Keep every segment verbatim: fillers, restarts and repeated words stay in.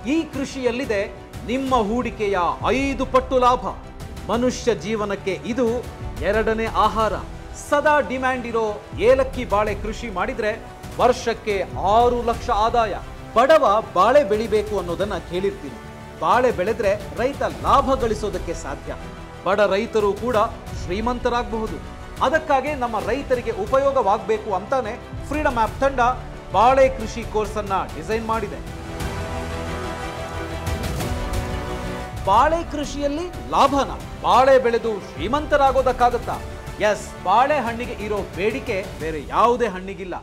ಈ ಕೃಷಿಯಲ್ಲಿದೆ ನಿಮ್ಮ ಹೂಡಿಕೆಯ ಐದು ಪಟ್ಟು ಲಾಭ. ಮನುಷ್ಯ ಜೀವನಕ್ಕೆ ಇದು ಎರಡನೇ ಆಹಾರ. ಸದಾ ಡಿಮ್ಯಾಂಡ್ ಇರೋ ಏಲಕ್ಕಿ ಬಾಳೆ ಕೃಷಿ ಮಾಡಿದ್ರೆ ವರ್ಷಕ್ಕೆ ಆರು ಲಕ್ಷ ಆದಾಯ. ಬಡವ ಬಾಳೆ ಬೆಳಿಬೇಕು ಅನ್ನೋದನ್ನ ಕೇಳಿರ್ತೀನಿ. ಬಾಳೆ ಬೆಳೆದ್ರೆ ರೈತ ಲಾಭ ಗಳಿಸೋದಕ್ಕೆ ಸಾಧ್ಯ. ಬಡ ರೈತರು ಕೂಡ ಶ್ರೀಮಂತರಾಗಬಹುದು. ಅದಕ್ಕಾಗಿ ನಮ್ಮ ರೈತರಿಗೆ ಉಪಯೋಗವಾಗಬೇಕು ಅಂತಾನೆ ಫ್ರೀಡಮ್ ಆಪ್ ತಂಡ ಬಾಳೆ ಕೃಷಿ ಕೋರ್ಸ್ ಅನ್ನ ಡಿಸೈನ್ ಮಾಡಿದೆ. ಬಾಳೆ ಕೃಷಿಯಲ್ಲಿ ಲಾಭನ? ಬಾಳೆ ಬೆಳೆದು ಶ್ರೀಮಂತರಾಗೋದಕ್ಕಾಗತ್ತಾ? ಎಸ್, ಬಾಳೆ ಹಣ್ಣಿಗೆ ಇರೋ ಬೇಡಿಕೆ ಬೇರೆ ಯಾವುದೇ ಹಣ್ಣಿಗಿಲ್ಲ.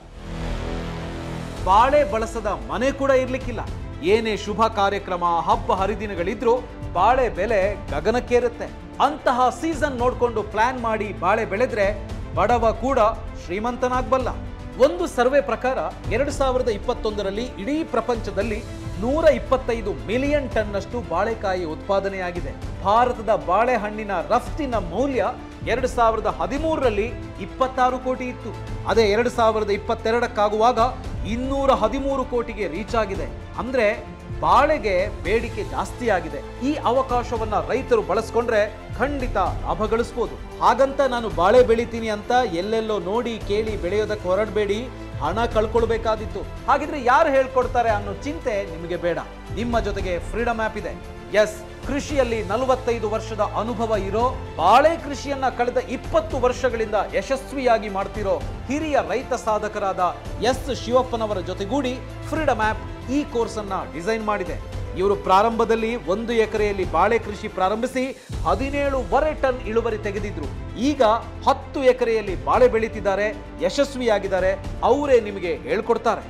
ಬಾಳೆ ಬಳಸದ ಮನೆ ಕೂಡ ಇರ್ಲಿಕ್ಕಿಲ್ಲ. ಏನೇ ಶುಭ ಕಾರ್ಯಕ್ರಮ, ಹಬ್ಬ ಹರಿದಿನಗಳಿದ್ರೂ ಬಾಳೆ ಬೆಲೆ ಗಗನಕ್ಕೇರುತ್ತೆ. ಅಂತಹ ಸೀಸನ್ ನೋಡ್ಕೊಂಡು ಪ್ಲಾನ್ ಮಾಡಿ ಬಾಳೆ ಬೆಳೆದ್ರೆ ಬಡವ ಕೂಡ ಶ್ರೀಮಂತನಾಗಬಲ್ಲ. ಒಂದು ಸರ್ವೆ ಪ್ರಕಾರ ಎರಡು ಸಾವಿರದ ಇಪ್ಪತ್ತೊಂದರಲ್ಲಿ ಇಡೀ ಪ್ರಪಂಚದಲ್ಲಿ ನೂರ ಇಪ್ಪತ್ತೈದು ಮಿಲಿಯನ್ ಟನ್ನಷ್ಟು ಬಾಳೆಕಾಯಿ ಉತ್ಪಾದನೆಯಾಗಿದೆ. ಭಾರತದ ಬಾಳೆಹಣ್ಣಿನ ರಫ್ತಿನ ಮೌಲ್ಯ ಎರಡು ಸಾವಿರದ ಹದಿಮೂರರಲ್ಲಿ ಇಪ್ಪತ್ತಾರು ಕೋಟಿ ಇತ್ತು. ಅದೇ ಎರಡು ಸಾವಿರದ ಇಪ್ಪತ್ತೆರಡಕ್ಕಾಗುವಾಗ ಇನ್ನೂರ ಹದಿಮೂರು ಕೋಟಿಗೆ ರೀಚ್ ಆಗಿದೆ. ಅಂದ್ರೆ ಬಾಳೆಗೆ ಬೇಡಿಕೆ ಜಾಸ್ತಿ ಆಗಿದೆ. ಈ ಅವಕಾಶವನ್ನ ರೈತರು ಬಳಸ್ಕೊಂಡ್ರೆ ಖಂಡಿತ ಲಾಭ ಗಳಿಸಬಹುದು. ಹಾಗಂತ ನಾನು ಬಾಳೆ ಬೆಳಿತೀನಿ ಅಂತ ಎಲ್ಲೆಲ್ಲೋ ನೋಡಿ ಕೇಳಿ ಬೆಳೆಯೋದಕ್ಕೆ ಹೊರಡಬೇಡಿ, ಹಣ ಕಳ್ಕೊಳ್ಬೇಕಾದಿತ್ತು. ಹಾಗಿದ್ರೆ ಯಾರು ಹೇಳ್ಕೊಡ್ತಾರೆ ಅನ್ನೋ ಚಿಂತೆ ನಿಮಗೆ ಬೇಡ. ನಿಮ್ಮ ಜೊತೆಗೆ ಫ್ರೀಡಮ್ ಆಪ್ ಇದೆ. ಎಸ್, ಕೃಷಿಯಲ್ಲಿ ನಲವತ್ತೈದು ವರ್ಷದ ಅನುಭವ ಇರೋ, ಬಾಳೆ ಕೃಷಿಯನ್ನ ಕಳೆದ ಇಪ್ಪತ್ತು ವರ್ಷಗಳಿಂದ ಯಶಸ್ವಿಯಾಗಿ ಮಾಡ್ತಿರೋ ಹಿರಿಯ ರೈತ ಸಾಧಕರಾದ ಎಸ್ ಶಿವಪ್ಪನವರ ಜೊತೆಗೂಡಿ ಫ್ರೀಡಮ್ ಆಪ್ ಈ ಕೋರ್ಸ್ ಅನ್ನ ಡಿಸೈನ್ ಮಾಡಿದೆ. ಇವರು ಪ್ರಾರಂಭದಲ್ಲಿ ಒಂದು ಎಕರೆಯಲ್ಲಿ ಬಾಳೆ ಕೃಷಿ ಪ್ರಾರಂಭಿಸಿ ಹದಿನೇಳುವರೆ ಟನ್ ಇಳುವರಿ ತೆಗೆದಿದ್ರು. ಈಗ ಹತ್ತು ಎಕರೆಯಲ್ಲಿ ಬಾಳೆ ಬೆಳೀತಿದ್ದಾರೆ, ಯಶಸ್ವಿಯಾಗಿದ್ದಾರೆ. ಅವರೇ ನಿಮಗೆ ಹೇಳ್ಕೊಡ್ತಾರೆ.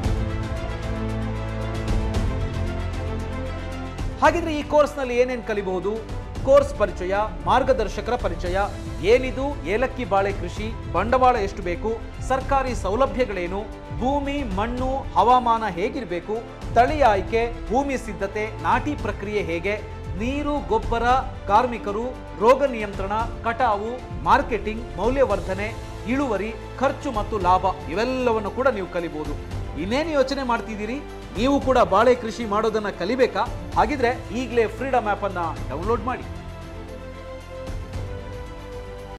ಹಾಗಿದ್ರೆ ಈ ಕೋರ್ಸ್ನಲ್ಲಿ ಏನೇನು ಕಲಿಬಹುದು? ಕೋರ್ಸ್ ಪರಿಚಯ, ಮಾರ್ಗದರ್ಶಕರ ಪರಿಚಯ, ಏನಿದು ಏಲಕ್ಕಿ ಬಾಳೆ ಕೃಷಿ, ಬಂಡವಾಳ ಎಷ್ಟು ಬೇಕು, ಸರ್ಕಾರಿ ಸೌಲಭ್ಯಗಳೇನು, ಭೂಮಿ ಮಣ್ಣು ಹವಾಮಾನ ಹೇಗಿರಬೇಕು, ತಳಿ ಆಯ್ಕೆ, ಭೂಮಿ ಸಿದ್ಧತೆ, ನಾಟಿ ಪ್ರಕ್ರಿಯೆ ಹೇಗೆ, ನೀರು ಗೊಬ್ಬರ, ಕಾರ್ಮಿಕರು, ರೋಗ ನಿಯಂತ್ರಣ, ಕಟಾವು, ಮಾರ್ಕೆಟಿಂಗ್, ಮೌಲ್ಯವರ್ಧನೆ, ಇಳುವರಿ, ಖರ್ಚು ಮತ್ತು ಲಾಭ ಇವೆಲ್ಲವನ್ನು ಕೂಡ ನೀವು ಕಲಿಬಹುದು. ಇನ್ನೇನು ಯೋಚನೆ ಮಾಡ್ತಿದ್ದೀರಿ? ನೀವು ಕೂಡ ಬಾಳೆ ಕೃಷಿ ಮಾಡೋದನ್ನ ಕಲಿಬೇಕಾ? ಹಾಗಿದ್ರೆ ಈಗಲೇ ಫ್ರೀಡಮ್ ಆಪ್ ಅನ್ನ ಡೌನ್ಲೋಡ್ ಮಾಡಿ.